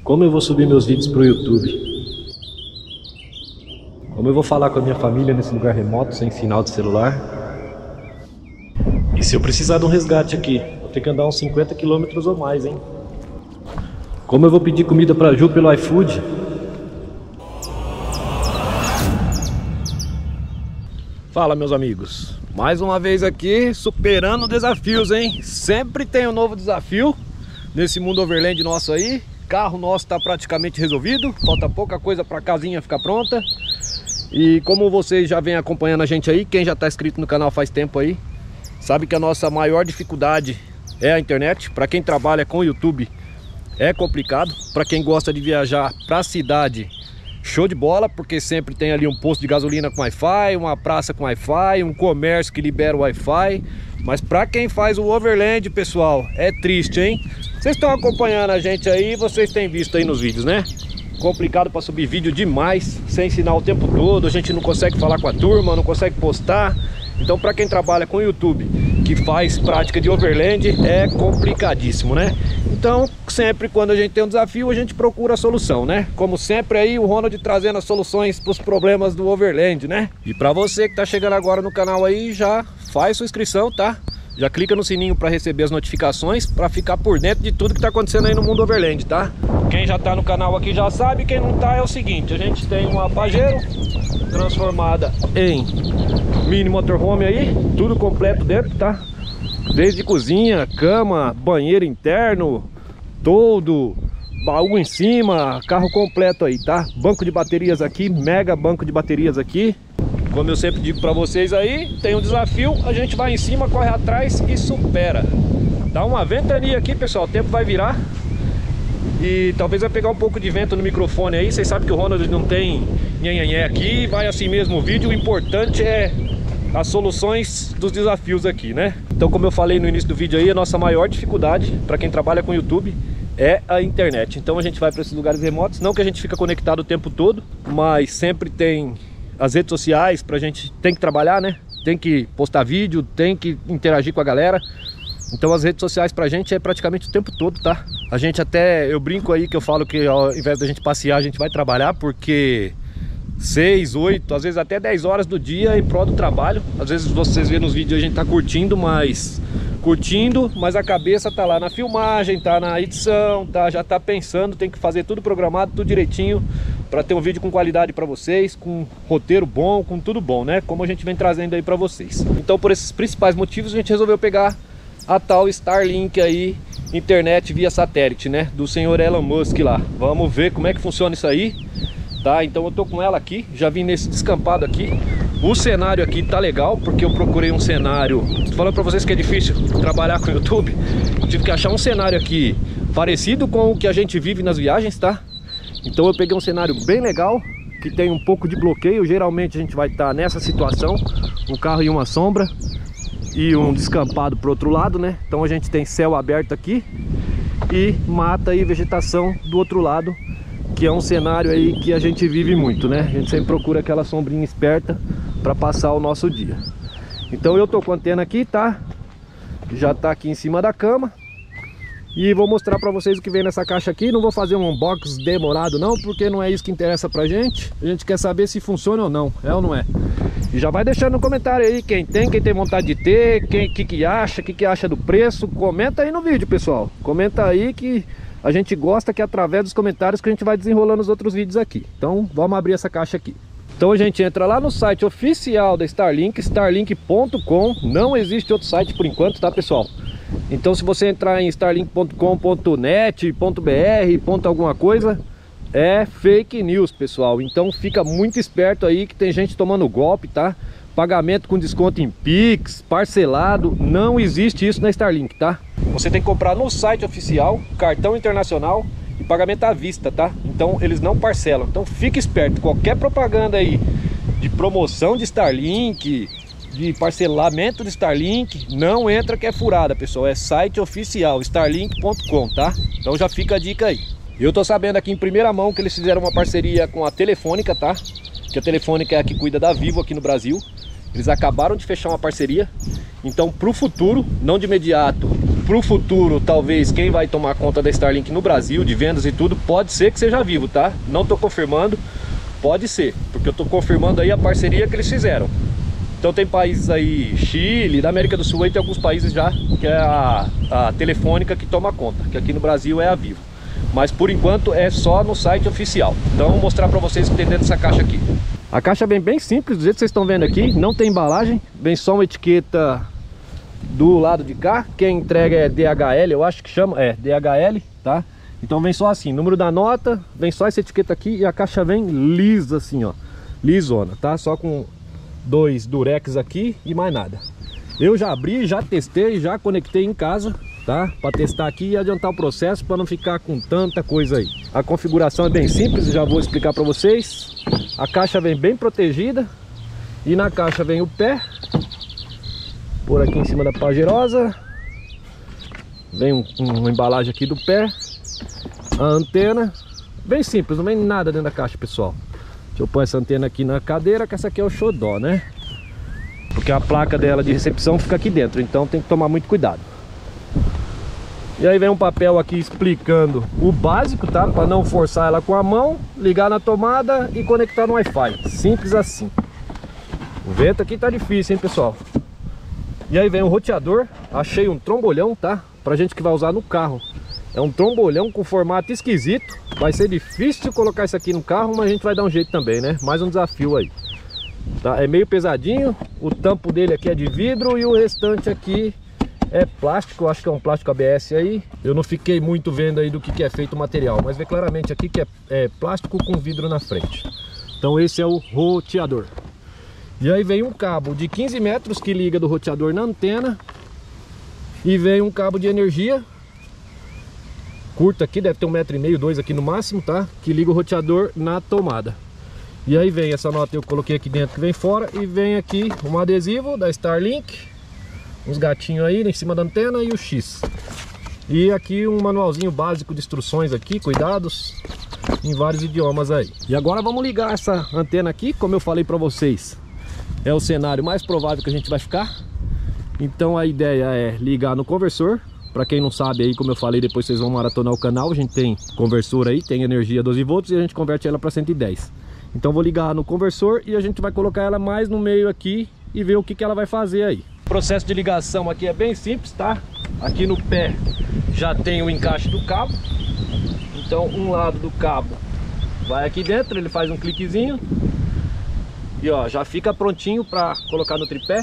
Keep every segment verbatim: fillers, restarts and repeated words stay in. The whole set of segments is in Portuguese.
Como eu vou subir meus vídeos pro YouTube? Como eu vou falar com a minha família nesse lugar remoto, sem sinal de celular? E se eu precisar de um resgate aqui? Vou ter que andar uns cinquenta quilômetros ou mais, hein? Como eu vou pedir comida pra Ju pelo iFood? Fala, meus amigos. Mais uma vez aqui, superando desafios, hein? Sempre tem um novo desafio nesse mundo overland nosso aí. Carro nosso tá praticamente resolvido, falta pouca coisa pra casinha ficar pronta. E como vocês já vêm acompanhando a gente aí, quem já tá inscrito no canal faz tempo aí, sabe que a nossa maior dificuldade é a internet. Para quem trabalha com o YouTube é complicado, para quem gosta de viajar pra cidade, show de bola, porque sempre tem ali um posto de gasolina com Wi-Fi, uma praça com Wi-Fi, um comércio que libera o Wi-Fi. Mas para quem faz o overland, pessoal, é triste, hein? Vocês estão acompanhando a gente aí, vocês têm visto aí nos vídeos, né? Complicado para subir vídeo demais, sem sinal o tempo todo, a gente não consegue falar com a turma, não consegue postar. Então para quem trabalha com o YouTube, que faz prática de overland, é complicadíssimo, né? Então sempre quando a gente tem um desafio, a gente procura a solução, né? Como sempre aí o Ronald trazendo as soluções para os problemas do overland, né? E para você que tá chegando agora no canal aí, já faz sua inscrição, tá? Já clica no sininho para receber as notificações, para ficar por dentro de tudo que tá acontecendo aí no mundo overland, tá? Quem já tá no canal aqui já sabe, quem não tá é o seguinte: a gente tem uma Pajero transformada em mini motorhome aí, tudo completo dentro, tá? Desde cozinha, cama, banheiro interno, todo, baú em cima, carro completo aí, tá? Banco de baterias aqui, mega banco de baterias aqui. Como eu sempre digo pra vocês aí, tem um desafio, a gente vai em cima, corre atrás e supera. Dá uma ventania aqui, pessoal, o tempo vai virar. E talvez vai pegar um pouco de vento no microfone aí. Vocês sabem que o Ronald não tem nhanhanhé aqui, vai assim mesmo o vídeo. O importante é as soluções dos desafios aqui, né? Então, como eu falei no início do vídeo aí, a nossa maior dificuldade para quem trabalha com YouTube é a internet. Então a gente vai para esses lugares remotos, não que a gente fica conectado o tempo todo, mas sempre tem as redes sociais pra gente, tem que trabalhar, né? Tem que postar vídeo, tem que interagir com a galera. Então as redes sociais pra gente é praticamente o tempo todo, tá? A gente até, eu brinco aí que eu falo que ao invés da gente passear, a gente vai trabalhar, porque seis, oito, às vezes até dez horas do dia em prol do trabalho. Às vezes vocês vêem nos vídeos a gente tá curtindo, mas curtindo, mas a cabeça tá lá na filmagem, tá na edição, tá, já tá pensando, tem que fazer tudo programado, tudo direitinho, para ter um vídeo com qualidade para vocês, com roteiro bom, com tudo bom, né? Como a gente vem trazendo aí para vocês. Então, por esses principais motivos, a gente resolveu pegar a tal Starlink aí, internet via satélite, né? Do senhor Elon Musk lá. Vamos ver como é que funciona isso aí, tá? Então eu tô com ela aqui, já vim nesse descampado aqui. O cenário aqui tá legal, porque eu procurei um cenário, tô falando pra vocês que é difícil trabalhar com o YouTube. Eu tive que achar um cenário aqui parecido com o que a gente vive nas viagens, tá? Então eu peguei um cenário bem legal, que tem um pouco de bloqueio. Geralmente a gente vai estar nessa situação, um carro e uma sombra e um descampado pro outro lado, né? Então a gente tem céu aberto aqui e mata e vegetação do outro lado, que é um cenário aí que a gente vive muito, né? A gente sempre procura aquela sombrinha esperta para passar o nosso dia. Então eu tô com a antena aqui, tá? Já tá aqui em cima da cama. E vou mostrar pra vocês o que vem nessa caixa aqui. Não vou fazer um unboxing demorado não, porque não é isso que interessa pra gente. A gente quer saber se funciona ou não, é ou não é. E já vai deixando no comentário aí quem tem, quem tem vontade de ter, quem que, que acha, que que acha do preço. Comenta aí no vídeo, pessoal. Comenta aí que a gente gosta, que é através dos comentários que a gente vai desenrolando os outros vídeos aqui. Então vamos abrir essa caixa aqui. Então a gente entra lá no site oficial da Starlink, starlink ponto com. Não existe outro site por enquanto, tá, pessoal? Então se você entrar em starlink ponto com ponto net, .br, ponto alguma coisa, é fake news, pessoal. Então fica muito esperto aí que tem gente tomando golpe, tá? Pagamento com desconto em Pix, parcelado, não existe isso na Starlink, tá? Você tem que comprar no site oficial, cartão internacional e pagamento à vista, tá? Então eles não parcelam. Então fique esperto, qualquer propaganda aí de promoção de Starlink, de parcelamento de Starlink, não entra que é furada, pessoal. É site oficial, starlink ponto com, tá? Então já fica a dica aí. Eu tô sabendo aqui em primeira mão que eles fizeram uma parceria com a Telefônica, tá? Que a Telefônica é a que cuida da Vivo aqui no Brasil. Eles acabaram de fechar uma parceria. Então pro futuro, não de imediato, pro futuro, talvez quem vai tomar conta da Starlink no Brasil, de vendas e tudo, pode ser que seja Vivo, tá? Não tô confirmando, pode ser, porque eu tô confirmando aí a parceria que eles fizeram. Então tem países aí, Chile, da América do Sul, aí tem alguns países já que é a, a Telefônica que toma conta, que aqui no Brasil é a Vivo. Mas por enquanto é só no site oficial. Então vou mostrar pra vocês o que tem dentro dessa caixa aqui. A caixa vem bem simples, do jeito que vocês estão vendo aqui, não tem embalagem, vem só uma etiqueta do lado de cá. Quem entrega é D H L, eu acho que chama, é D H L, tá? Então vem só assim, número da nota, vem só essa etiqueta aqui e a caixa vem lisa assim, ó, lisona, tá? Só com dois durex aqui e mais nada. Eu já abri, já testei, já conectei em casa, tá? Para testar aqui e adiantar o processo para não ficar com tanta coisa aí. A configuração é bem simples, já vou explicar para vocês. A caixa vem bem protegida e na caixa vem o pé, por aqui em cima da pajerosa. Vem um, um, uma embalagem aqui do pé, a antena, bem simples, não vem nada dentro da caixa, pessoal. Deixa eu pôr essa antena aqui na cadeira, que essa aqui é o xodó, né? Porque a placa dela de recepção fica aqui dentro, então tem que tomar muito cuidado. E aí vem um papel aqui explicando o básico, tá? Para não forçar ela com a mão, ligar na tomada e conectar no Wi-Fi. Simples assim. O vento aqui tá difícil, hein, pessoal? E aí vem o roteador. Achei um trombolhão, tá? Pra gente que vai usar no carro. É um trombolhão com formato esquisito. Vai ser difícil colocar isso aqui no carro, mas a gente vai dar um jeito também, né? Mais um desafio aí. Tá? É meio pesadinho. O tampo dele aqui é de vidro e o restante aqui é plástico. Eu acho que é um plástico A B S aí. Eu não fiquei muito vendo aí do que, que é feito o material, mas vê claramente aqui que é, é plástico com vidro na frente. Então esse é o roteador. E aí vem um cabo de quinze metros que liga do roteador na antena. E vem um cabo de energia curto aqui, deve ter um metro e meio, dois aqui no máximo, tá? Que liga o roteador na tomada. E aí vem essa nota, eu coloquei aqui dentro que vem fora. E vem aqui um adesivo da Starlink, uns gatinhos aí em cima da antena e o X. E aqui um manualzinho básico de instruções aqui, cuidados, em vários idiomas aí. E agora vamos ligar essa antena aqui, como eu falei pra vocês. É o cenário mais provável que a gente vai ficar. Então a ideia é ligar no conversor. Para quem não sabe aí, como eu falei, depois vocês vão maratonar o canal. A gente tem conversor aí, tem energia doze volts e a gente converte ela para cento e dez. Então vou ligar no conversor e a gente vai colocar ela mais no meio aqui e ver o que, que ela vai fazer aí. O processo de ligação aqui é bem simples, tá? Aqui no pé já tem o encaixe do cabo. Então um lado do cabo vai aqui dentro, ele faz um cliquezinho. E ó, já fica prontinho para colocar no tripé.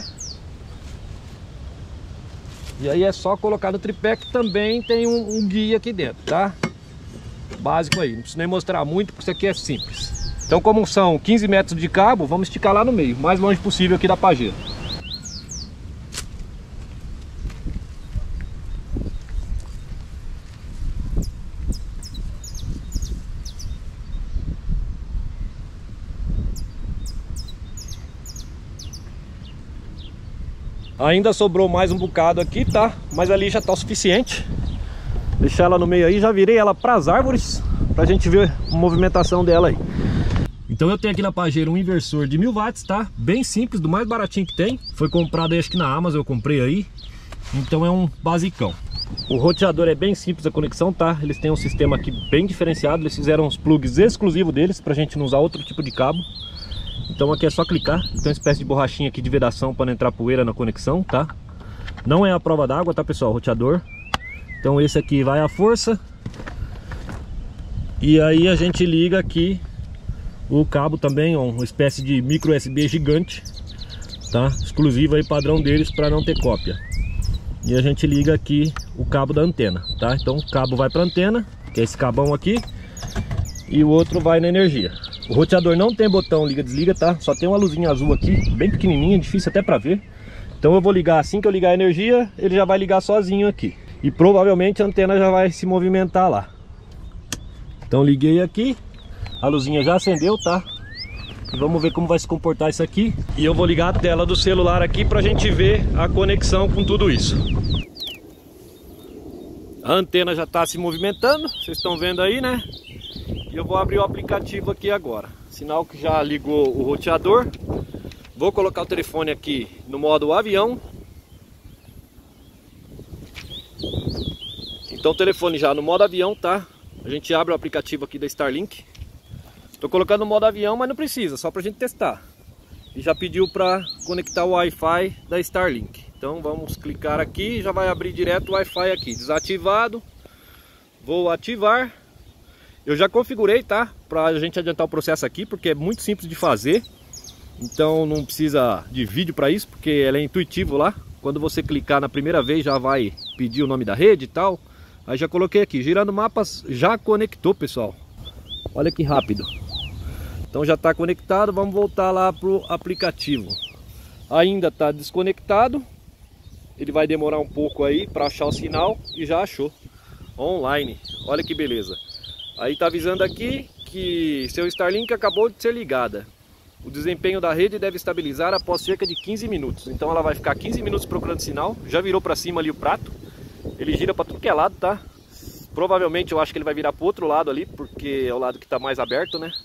E aí é só colocar no tripé, que também tem um, um guia aqui dentro, tá? Básico aí, não preciso nem mostrar muito, porque isso aqui é simples. Então como são quinze metros de cabo, vamos esticar lá no meio, mais longe possível aqui da pajeira. Ainda sobrou mais um bocado aqui, tá? Mas ali já tá o suficiente. Deixar ela no meio aí, já virei ela para as árvores, pra gente ver a movimentação dela aí. Então eu tenho aqui na pajeira um inversor de mil watts, tá? Bem simples, do mais baratinho que tem. Foi comprado aí, acho que na Amazon eu comprei aí. Então é um basicão. O roteador é bem simples a conexão, tá? Eles têm um sistema aqui bem diferenciado. Eles fizeram uns plugs exclusivos deles, pra gente não usar outro tipo de cabo. Então aqui é só clicar, tem uma espécie de borrachinha aqui de vedação para não entrar poeira na conexão, tá? Não é a prova d'água, tá, pessoal, o roteador. Então esse aqui vai à força. E aí a gente liga aqui o cabo também, ó, uma espécie de micro U S B gigante, tá? Exclusivo aí, padrão deles, para não ter cópia. E a gente liga aqui o cabo da antena, tá? Então o cabo vai para a antena, que é esse cabão aqui, e o outro vai na energia. O roteador não tem botão liga-desliga, tá? Só tem uma luzinha azul aqui, bem pequenininha, difícil até pra ver. Então eu vou ligar, assim que eu ligar a energia, ele já vai ligar sozinho aqui. E provavelmente a antena já vai se movimentar lá. Então liguei aqui, a luzinha já acendeu, tá? E vamos ver como vai se comportar isso aqui. E eu vou ligar a tela do celular aqui pra gente ver a conexão com tudo isso. A antena já tá se movimentando, vocês estão vendo aí, né? E eu vou abrir o aplicativo aqui agora. Sinal que já ligou o roteador. Vou colocar o telefone aqui no modo avião. Então o telefone já no modo avião, tá? A gente abre o aplicativo aqui da Starlink. Tô colocando no modo avião, mas não precisa, só pra gente testar. E já pediu para conectar o Wi-Fi da Starlink. Então vamos clicar aqui, já vai abrir direto o Wi-Fi aqui, desativado. Vou ativar. Eu já configurei, tá? Para a gente adiantar o processo aqui, porque é muito simples de fazer. Então não precisa de vídeo para isso, porque ele é intuitivo lá. Quando você clicar na primeira vez já vai pedir o nome da rede e tal. Aí já coloquei aqui, girando mapas, já conectou, pessoal. Olha que rápido. Então já está conectado, vamos voltar lá pro aplicativo. Ainda está desconectado. Ele vai demorar um pouco aí para achar o sinal e já achou. Online. Olha que beleza. Aí está avisando aqui que seu Starlink acabou de ser ligada. O desempenho da rede deve estabilizar após cerca de quinze minutos. Então ela vai ficar quinze minutos procurando sinal. Já virou para cima ali o prato. Ele gira para tudo que é lado, tá? Provavelmente eu acho que ele vai virar para o outro lado ali, porque é o lado que está mais aberto, né?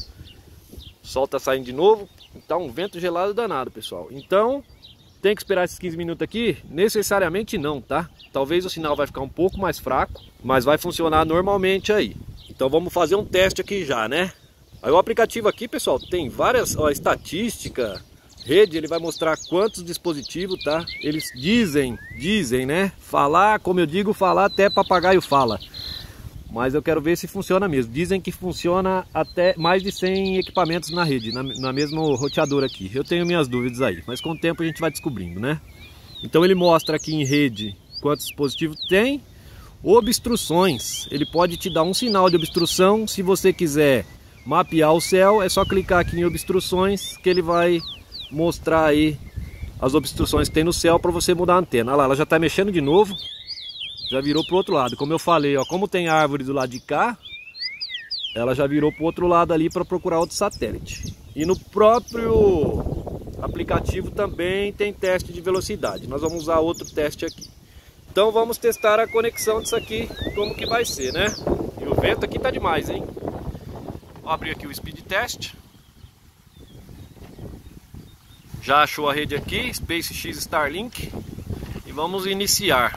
O sol está saindo de novo. Tá um vento gelado danado, pessoal. Então tem que esperar esses quinze minutos aqui? Necessariamente não, tá? Talvez o sinal vai ficar um pouco mais fraco, mas vai funcionar normalmente aí. Então vamos fazer um teste aqui já, né? Aí o aplicativo aqui, pessoal, tem várias, ó, estatística, rede, ele vai mostrar quantos dispositivos, tá? Eles dizem, dizem, né? Falar, como eu digo, falar até papagaio fala. Mas eu quero ver se funciona mesmo. Dizem que funciona até mais de cem equipamentos na rede, na, na mesma roteador aqui. Eu tenho minhas dúvidas aí, mas com o tempo a gente vai descobrindo, né? Então ele mostra aqui em rede quantos dispositivos tem. Obstruções, ele pode te dar um sinal de obstrução. Se você quiser mapear o céu, é só clicar aqui em obstruções que ele vai mostrar aí as obstruções que tem no céu para você mudar a antena. Olha lá, ela já está mexendo de novo, já virou para o outro lado. Como eu falei, ó, como tem árvore do lado de cá, ela já virou para o outro lado ali para procurar outro satélite. E no próprio aplicativo também tem teste de velocidade. Nós vamos usar outro teste aqui. Então vamos testar a conexão disso aqui, como que vai ser, né? E o vento aqui tá demais, hein? Vou abrir aqui o speed test. Já achou a rede aqui, SpaceX Starlink. E vamos iniciar.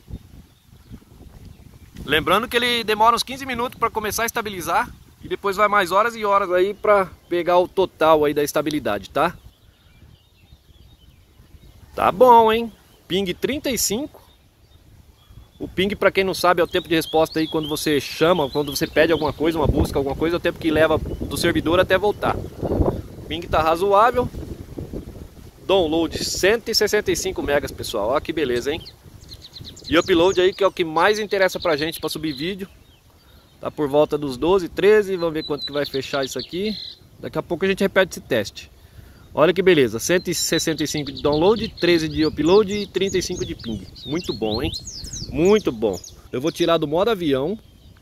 Lembrando que ele demora uns quinze minutos para começar a estabilizar. E depois vai mais horas e horas aí para pegar o total aí da estabilidade, tá? Tá bom, hein? Ping trinta e cinco. O ping, para quem não sabe, é o tempo de resposta aí quando você chama, quando você pede alguma coisa, uma busca, alguma coisa, é o tempo que leva do servidor até voltar. O ping tá razoável. Download cento e sessenta e cinco megas, pessoal. Olha que beleza, hein? E upload aí, que é o que mais interessa pra gente para subir vídeo. Tá por volta dos doze, treze. Vamos ver quanto que vai fechar isso aqui. Daqui a pouco a gente repete esse teste. Olha que beleza, cento e sessenta e cinco de download, treze de upload e trinta e cinco de ping. Muito bom, hein? Muito bom. Eu vou tirar do modo avião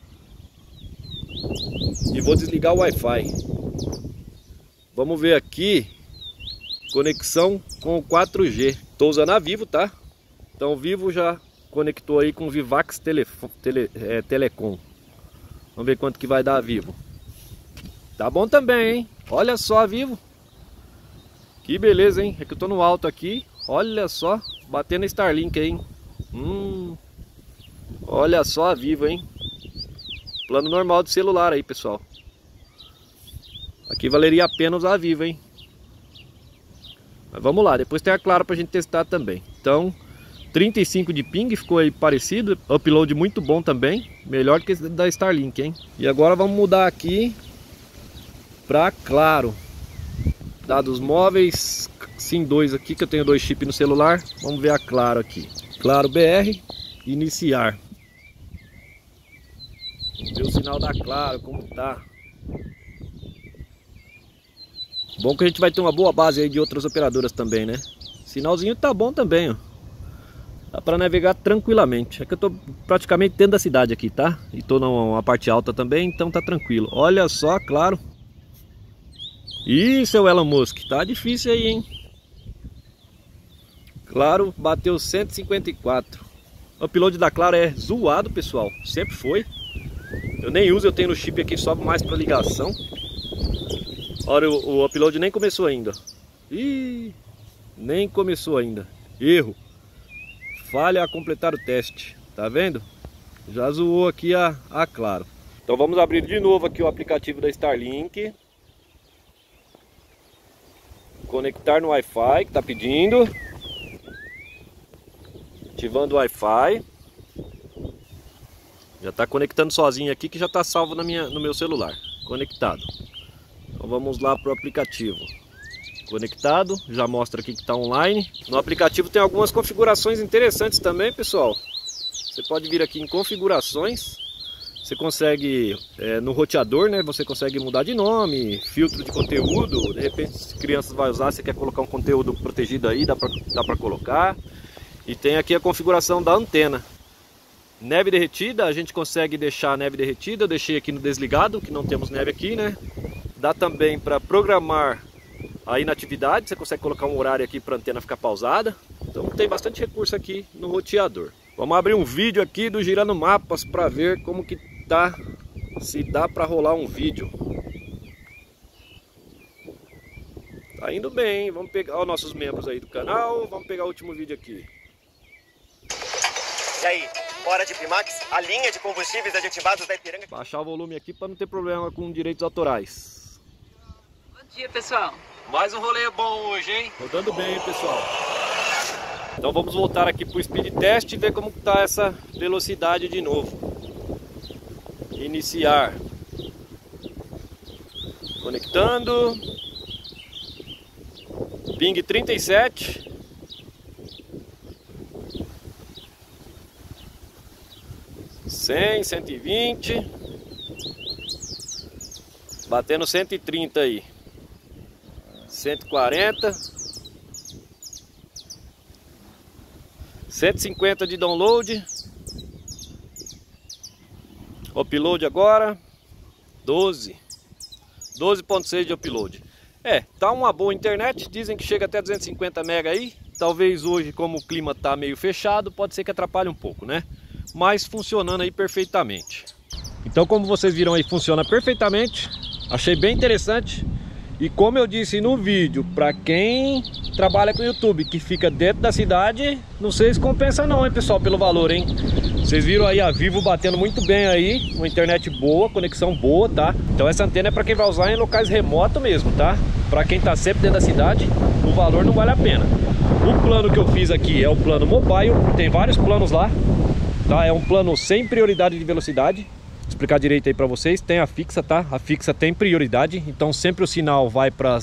e vou desligar o Wi-Fi. Vamos ver aqui. Conexão com o quatro G. Estou usando a Vivo, tá? Então o Vivo já conectou aí com o Vivax Telefo, Tele, é, Telecom. Vamos ver quanto que vai dar a Vivo. Tá bom também, hein? Olha só a Vivo. Que beleza, hein? É que eu tô no alto aqui. Olha só, batendo Starlink aí, hein? Hum, olha só a Vivo, hein? Plano normal de celular aí, pessoal. Aqui valeria a pena usar a Vivo, hein? Mas vamos lá, depois tem a Claro pra gente testar também. Então, trinta e cinco de ping, ficou aí parecido. Upload muito bom também. Melhor que esse da Starlink, hein? E agora vamos mudar aqui pra Claro. Dados móveis, sim dois aqui, que eu tenho dois chips no celular. Vamos ver a Claro aqui. Claro B R, iniciar. Vamos ver o sinal da Claro, como tá. Bom que a gente vai ter uma boa base aí de outras operadoras também, né? Sinalzinho tá bom também, ó. Dá pra navegar tranquilamente. É que eu tô praticamente dentro da cidade aqui, tá? E tô numa parte alta também, então tá tranquilo. Olha só, Claro. Ih, seu Elon Musk, tá difícil aí, hein? Claro, bateu cento e cinquenta e quatro. O upload da Claro é zoado, pessoal. Sempre foi. Eu nem uso, eu tenho no chip aqui só mais para ligação. Olha, o, o upload nem começou ainda. Ih, nem começou ainda. Erro. Falha a completar o teste. Tá vendo? Já zoou aqui a, a Claro. Então vamos abrir de novo aqui o aplicativo da Starlink. Conectar no Wi-Fi que está pedindo. Ativando o Wi-Fi. Já está conectando sozinho aqui, que já está salvo na minha, no meu celular. Conectado. Então vamos lá para o aplicativo. Conectado, já mostra aqui que está online. No aplicativo tem algumas configurações interessantes também, pessoal. Você pode vir aqui em configurações. Você consegue, é, no roteador, né? Você consegue mudar de nome, filtro de conteúdo. De repente, se crianças vai usar, você quer colocar um conteúdo protegido aí, dá para dá para colocar. E tem aqui a configuração da antena. Neve derretida, a gente consegue deixar a neve derretida. Eu deixei aqui no desligado, que não temos neve aqui, né? Dá também para programar a inatividade. Você consegue colocar um horário aqui para a antena ficar pausada. Então tem bastante recurso aqui no roteador. Vamos abrir um vídeo aqui do Girando Mapas para ver como que tá, se dá para rolar um vídeo. Tá indo bem, vamos pegar os nossos membros aí do canal, vamos pegar o último vídeo aqui. E aí, hora de Primax, a linha de combustíveis aditivados da Ipiranga. Baixar o volume aqui para não ter problema com direitos autorais. Bom dia, pessoal. Mais um rolê bom hoje, hein? Rodando bem, pessoal. Então vamos voltar aqui para o speed test e ver como está essa velocidade de novo. Iniciar. Conectando. Ping trinta e sete. cem, cento e vinte. Batendo cento e trinta aí. cento e quarenta. cento e cinquenta de download. Upload agora. doze. doze ponto seis de upload. É, tá uma boa internet. Dizem que chega até duzentos e cinquenta mega aí. Talvez hoje, como o clima tá meio fechado, pode ser que atrapalhe um pouco, né? Mas funcionando aí perfeitamente. Então, como vocês viram aí, funciona perfeitamente. Achei bem interessante. E como eu disse no vídeo, para quem trabalha com YouTube, que fica dentro da cidade, não sei se compensa não, hein, pessoal, pelo valor, hein? Vocês viram aí a Vivo batendo muito bem aí, uma internet boa, conexão boa, tá? Então essa antena é para quem vai usar em locais remotos mesmo, tá? Para quem tá sempre dentro da cidade, o valor não vale a pena. O plano que eu fiz aqui é o plano mobile, tem vários planos lá, tá? É um plano sem prioridade de velocidade. Vou explicar direito aí para vocês. Tem a fixa, tá? A fixa tem prioridade, então sempre o sinal vai para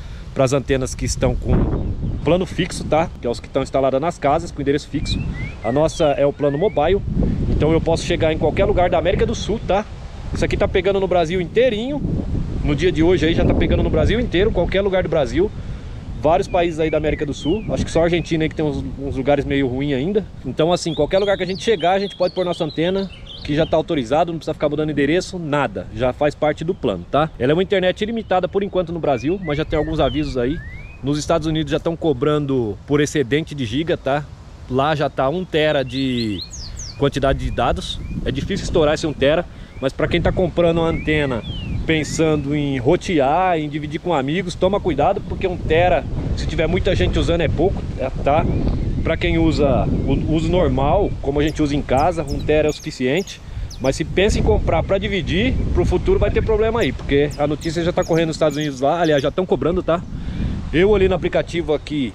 as antenas que estão com plano fixo, tá? Que é os que estão instalados nas casas com endereço fixo. A nossa é o plano mobile, então eu posso chegar em qualquer lugar da América do Sul, tá? Isso aqui tá pegando no Brasil inteirinho. No dia de hoje aí já tá pegando no Brasil inteiro, qualquer lugar do Brasil. Vários países aí da América do Sul. Acho que só a Argentina aí que tem uns, uns lugares meio ruins ainda. Então assim, qualquer lugar que a gente chegar, a gente pode pôr nossa antena, que já está autorizado, não precisa ficar mudando endereço, nada, já faz parte do plano, tá? Ela é uma internet ilimitada por enquanto no Brasil, mas já tem alguns avisos aí. Nos Estados Unidos já estão cobrando por excedente de giga, tá? Lá já tá um tera de quantidade de dados. É difícil estourar esse um tera, mas para quem está comprando uma antena pensando em rotear, em dividir com amigos, toma cuidado, porque um tera, se tiver muita gente usando, é pouco, tá? Para quem usa o uso normal, como a gente usa em casa, um tera é o suficiente. Mas se pensa em comprar para dividir, para o futuro vai ter problema aí, porque a notícia já está correndo nos Estados Unidos lá, aliás, já estão cobrando, tá? Eu olhei no aplicativo aqui,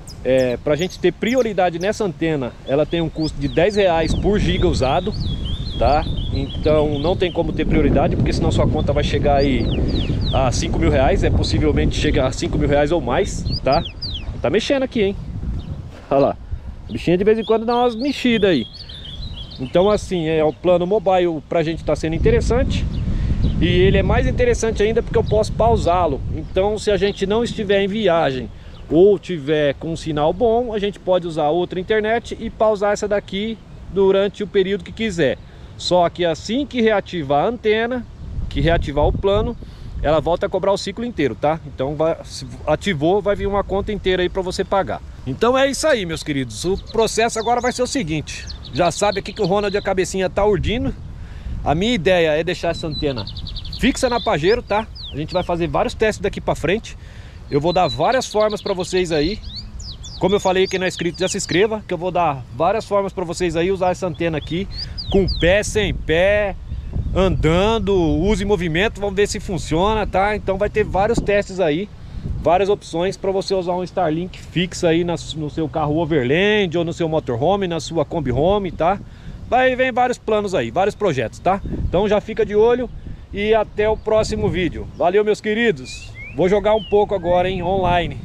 é, para a gente ter prioridade nessa antena, ela tem um custo de dez reais por giga usado, tá? Então não tem como ter prioridade, porque senão sua conta vai chegar aí a cinco mil reais, é possivelmente chega a cinco mil reais ou mais, tá? Tá mexendo aqui, hein? Olha lá, a bichinha de vez em quando dá umas mexidas aí. Então assim, é o plano mobile pra gente tá sendo interessante. E ele é mais interessante ainda porque eu posso pausá-lo. Então se a gente não estiver em viagem ou tiver com um sinal bom, a gente pode usar outra internet e pausar essa daqui durante o período que quiser. Só que assim que reativar a antena, que reativar o plano, ela volta a cobrar o ciclo inteiro, tá? Então vai, se ativou, vai vir uma conta inteira aí para você pagar. Então é isso aí, meus queridos. O processo agora vai ser o seguinte. Já sabe aqui que o Ronald, a cabecinha, tá urdindo. A minha ideia é deixar essa antena fixa na Pajero, tá? A gente vai fazer vários testes daqui para frente. Eu vou dar várias formas para vocês aí. Como eu falei, quem não é inscrito já se inscreva, que eu vou dar várias formas para vocês aí usar essa antena aqui com pé, sem pé, andando, uso e movimento, vamos ver se funciona, tá? Então vai ter vários testes aí, várias opções para você usar um Starlink fixo aí na, no seu carro Overland ou no seu motorhome, na sua Kombi Home, tá? Vai vem vários planos aí, vários projetos, tá? Então já fica de olho e até o próximo vídeo. Valeu, meus queridos. Vou jogar um pouco agora, hein, online.